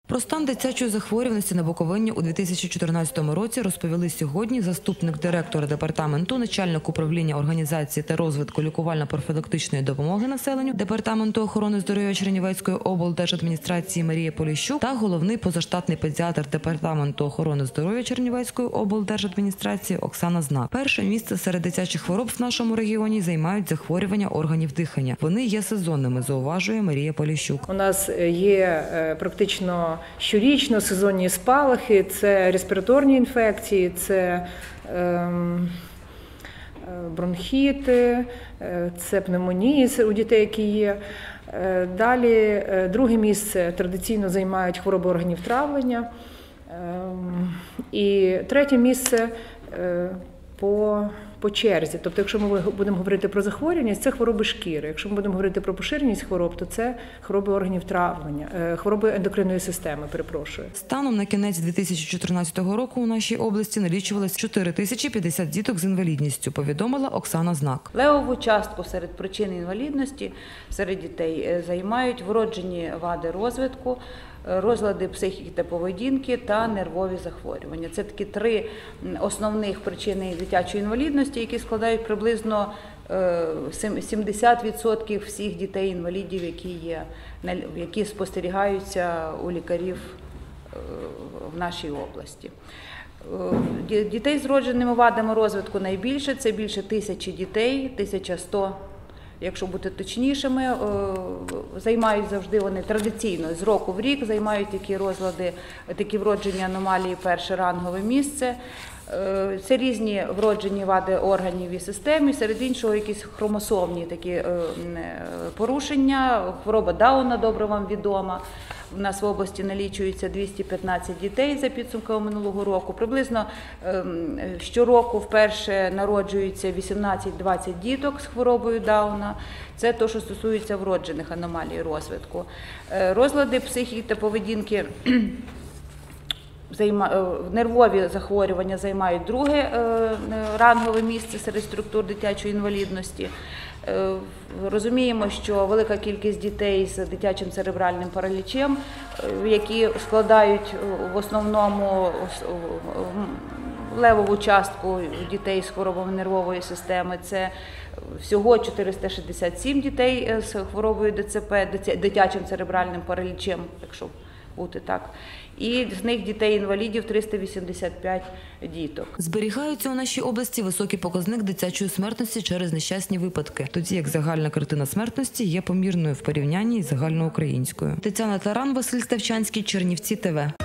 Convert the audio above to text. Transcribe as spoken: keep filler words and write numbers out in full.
Про стан дитячої захворюваності на Буковині у дві тисячі чотирнадцятому році розповіли сьогодні заступник директора департаменту, начальник управління організації та розвитку лікувально-профілактичної допомоги населенню Департаменту охорони здоров'я Чернівецької облдержадміністрації Марія Поліщук та головний позаштатний педіатр Департаменту охорони здоров'я Чернівецької облдержадміністрації Оксана Знак. Перше місце серед дитячих хвороб в нашому регіоні займають захворювання органів дихання. Вони є сезонними, зауважує Марія Поліщук. У нас є практично щорічно сезонні спалахи, це респіраторні інфекції, це ем, бронхіти, це пневмонії у дітей, які є. Далі друге місце традиційно займають хвороби органів травлення. І третє місце по, по черзі. Тобто, якщо ми будемо говорити про захворюваність, це хвороби шкіри. Якщо ми будемо говорити про поширеність хвороб, то це хвороби органів травлення, хвороби ендокринної системи, перепрошую. Станом на кінець дві тисячі чотирнадцятого року у нашій області налічувалось чотири тисячі п'ятдесят діток з інвалідністю, повідомила Оксана Знак. Левову частку серед причин інвалідності серед дітей займають вроджені вади розвитку, розлади психіки та поведінки та нервові захворювання. Це такі три основних причини дитячої інвалідності, які складають приблизно сімдесят відсотків всіх дітей-інвалідів, які є, які спостерігаються у лікарів в нашій області. Дітей з вродженими вадами розвитку найбільше, це більше тисячі дітей, тисяча сто. Якщо бути точнішими, займають завжди вони традиційно, з року в рік займають такі розлади, такі вроджені аномалії перше рангове місце. Це різні вроджені вади органів і системи, серед іншого якісь хромосомні такі порушення, хвороба Дауна добре вам відома. У нас в області налічується двісті п'ятнадцять дітей за підсумками минулого року. Приблизно щороку вперше народжується вісімнадцять-двадцять діток з хворобою Дауна. Це те, що стосується вроджених аномалій розвитку. Розлади психіки та поведінки, нервові захворювання займають друге рангове місце серед структур дитячої інвалідності. Розуміємо, що велика кількість дітей з дитячим церебральним паралічем, які складають в основному левову частку дітей з хворобами нервової системи, це всього чотириста шістдесят сім дітей з хворобою ДЦП, дитячим церебральним паралічем, якщо бути так. І з них дітей-інвалідів триста вісімдесят п'ять діток. Зберігаються у нашій області високий показник дитячої смертності через нещасні випадки, тоді як загальна картина смертності є помірною в порівнянні із загальноукраїнською. Тетяна Таран, Василь Ставчанський, Чернівці ТВ.